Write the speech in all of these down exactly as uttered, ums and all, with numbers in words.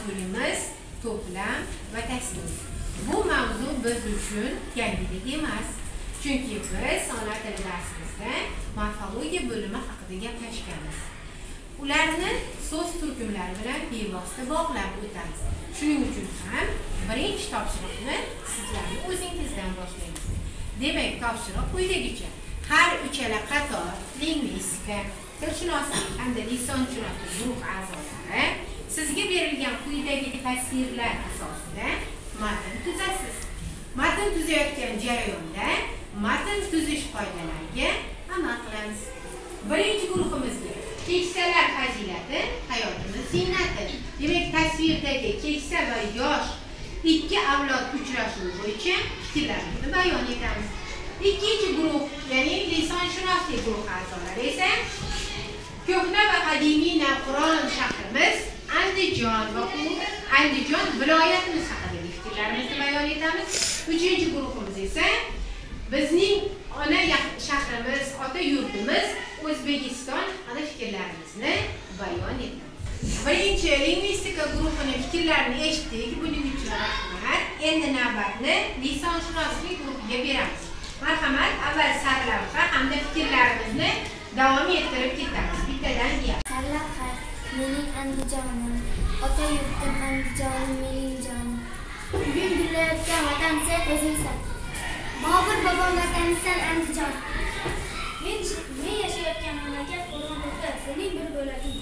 mavzuyimiz to'plam va tasnif. Bu mavzu biz uchun yangilik emas. Chunki biz san'at tili darsimizda morfologiya bo'limi haqida gaplashganmiz. Ularni so'z turkumlari bilan bevosita bog'lab o'tamiz. Shuning uchun ham birinchi topshiriqni sizlarni o'zingizdan boshlaymiz. Demak, topshiriq quyidagicha: har uchala qator lingvistika, tilshunoslik hamda lisonshunoslik guruh a'zolari sizga berilgan quyidagi tasvirlar asosida matn tuzasiz. Matn tuzayotgan jarayonda matn tuzish qoidalariga amal qilamiz. Birinchi guruhimizga keksalar fazilati, hayotimiz ziynati. Demak, tasvirdagi keksa va yosh ikki avlod uchrashuvi bo'yicha fikrlarimizni bayon etamiz. Ikkinchi guruh, ya'ni lisonshunoslik guruh a'zolari esa ko'hna va qadimiy Navqiron shahrimiz Andijon va u Andijon viloyatimiz haqidagi fikrlarimizni bayon etamiz. Uchinchi guruhimiz esa bizning ona shahrimiz, ota yurtimiz O'zbekiston haqida fikrlarimizni bayon etamiz. Birinchi lingvistika guruhining fikrlarini eshitdik. Buning uchun rahmat. Endi navbatni lisonshunoslik guruhiga beramiz. Marhamat, avval sarlavha hamda fikrlarimizni davom ettirib ketamiz. Bittadan diya. Sarlavha: mening Andijonim, ota yurtim Andijonim, mening jonim. Bugun gullayotgan vatan sen o'zingsan. Bobur bobom vatansan Andijon. Men men yashayotgan mamlakat Qo'rg'onda, sening bir bo'laging.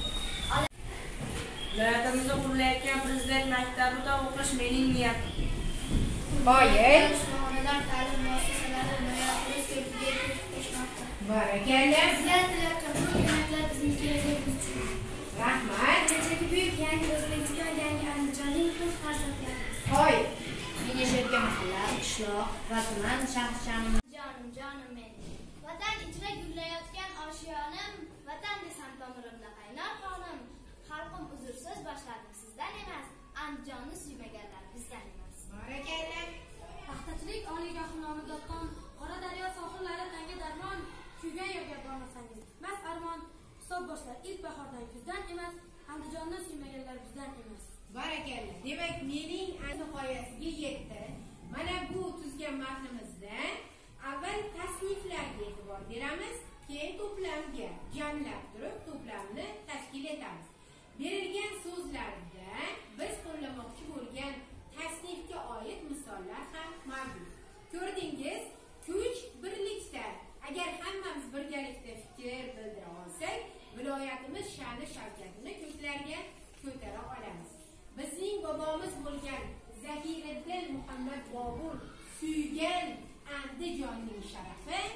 Viloyatimizda qurilayotgan prezident maktabida o'qish mening niyatim. Boyet. Shimolidan ta'lim muassasalari viloyatimiz ko'piga qo'shmoqda. Barakalla. Sizlar tilayotgan bu niyaatlar bizning kelajagimiz uchun. Rahmat. Kelajagi buyuk yangi O'zbekiston, yangi Andijonning ko'p farzandlarimiz. Hoy. Men yashayotgan mahalla, qishloq va tuman shaharchanim. Jonim, jonim mening. Vatan ichra gullayotgan oshiyonim, vatan desam tomirimda qaynar qonim. Xalqim uzrsiz boshladim sizdan emas, Andijonni suymaganlar bizdan emas. Barakalla. Paxtachilik oliygohi nomidan Qora daryo sohillari tanga darmon, kuygan yerga bormasangiz mas armon. Hisob boshlar ilk bahordan kuzdan emas, Andijonni suymaganlar bizdan emas. Barakalla. Demak, mening nihoyasiga yetdi. Mana bu tuzgan matnimizda avval tasniflarga e'tibor beramiz, keyin to'plamga jamlab turib to'plamni tashkil etamiz. Berilgan so'zlarda biz qo'llamoqchi bo'lgan tasnifga oid misollar ham mavjud. Ko'rdingiz, kuch birlikda. Agar hammamiz birgalikda fikr bildira olsak, viloyatimiz sha'ni shavkatini ko'klarga ko'tara olamiz. Bizning bobomiz bo'lgan Zahiriddin Muhammad Bobur suygan Andijonning sharafi